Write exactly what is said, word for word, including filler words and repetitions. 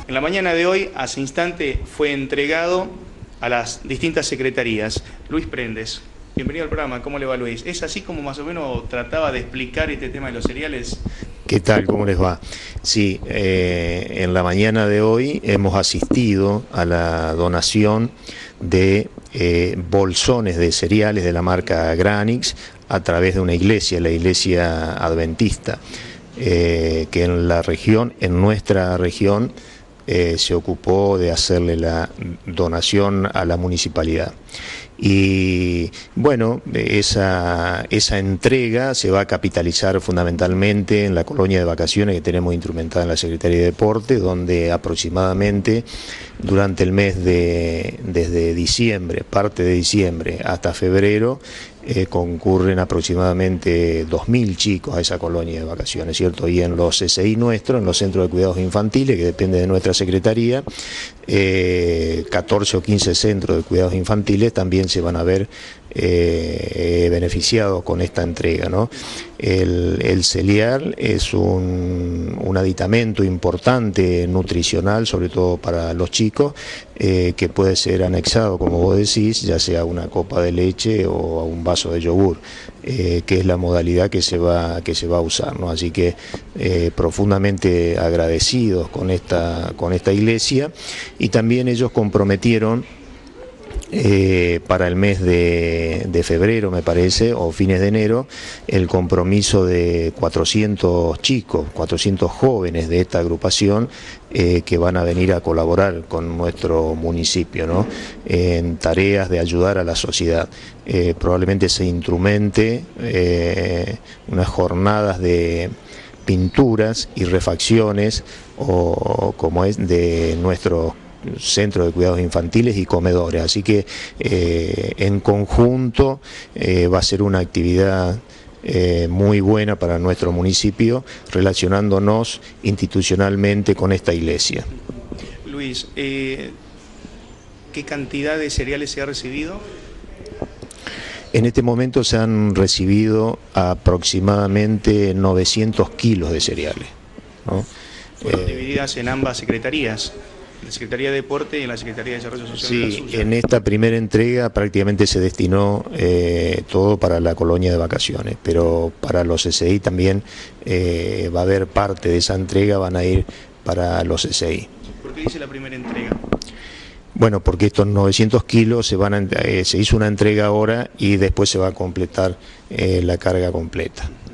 En la mañana de hoy, hace instante, fue entregado a las distintas secretarías. Luis Prendes, bienvenido al programa. ¿Cómo le va, Luis? ¿Es así como más o menos trataba de explicar este tema de los cereales? ¿Qué tal? ¿Cómo les va? Sí, eh, en la mañana de hoy hemos asistido a la donación de eh, bolsones de cereales de la marca Granix a través de una iglesia, la iglesia adventista, eh, que en la región, en nuestra región, eh, se ocupó de hacerle la donación a la municipalidad. Y bueno, esa, esa entrega se va a capitalizar fundamentalmente en la colonia de vacaciones que tenemos instrumentada en la Secretaría de Deporte, donde aproximadamente durante el mes de, desde diciembre, parte de diciembre hasta febrero, eh, concurren aproximadamente dos mil chicos a esa colonia de vacaciones, ¿cierto? Y en los C S I nuestros, en los centros de cuidados infantiles, que depende de nuestra Secretaría, eh, catorce o quince centros de cuidados infantiles también se van a ver eh, beneficiados con esta entrega, ¿no? El, el cereal es un, un aditamento importante nutricional, sobre todo para los chicos, eh, que puede ser anexado, como vos decís, ya sea a una copa de leche o a un vaso de yogur, eh, que es la modalidad que se va, que se va a usar, ¿no? Así que eh, profundamente agradecidos con esta, con esta iglesia, y también ellos comprometieron Eh, para el mes de, de febrero, me parece, o fines de enero, el compromiso de cuatrocientos chicos, cuatrocientos jóvenes de esta agrupación eh, que van a venir a colaborar con nuestro municipio, ¿no? En tareas de ayudar a la sociedad. Eh, probablemente se instrumente eh, unas jornadas de pinturas y refacciones, o como es de nuestros centro de cuidados infantiles y comedores, así que eh, en conjunto eh, va a ser una actividad eh, muy buena para nuestro municipio, relacionándonos institucionalmente con esta iglesia. Luis, eh, ¿qué cantidad de cereales se ha recibido? En este momento se han recibido aproximadamente novecientos kilos de cereales, ¿no? Fueron eh, divididas en ambas secretarías, en la Secretaría de Deporte y en la Secretaría de Desarrollo Social. Sí, de la suya. en esta primera entrega prácticamente se destinó eh, todo para la colonia de vacaciones, pero para los C S I también eh, va a haber parte de esa entrega, van a ir para los C S I. ¿Por qué dice la primera entrega? Bueno, porque estos novecientos kilos se, van a, eh, se hizo una entrega ahora y después se va a completar eh, la carga completa.